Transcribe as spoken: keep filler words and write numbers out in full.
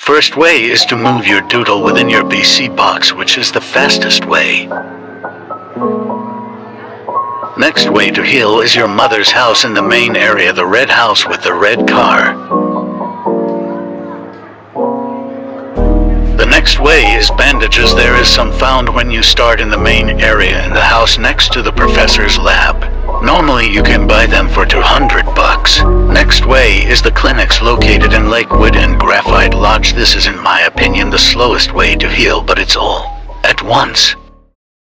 First way is to move your doodle within your B C box, which is the fastest way. Next way to heal is your mother's house in the main area, the red house with the red car. The next way is bandages. There is some found when you start in the main area in the house next to the professor's lab. Normally you can buy them for two hundred bucks. Next way is the clinics located in Lakewood and Graphite Lodge. This is, in my opinion, the slowest way to heal, but it's all at once.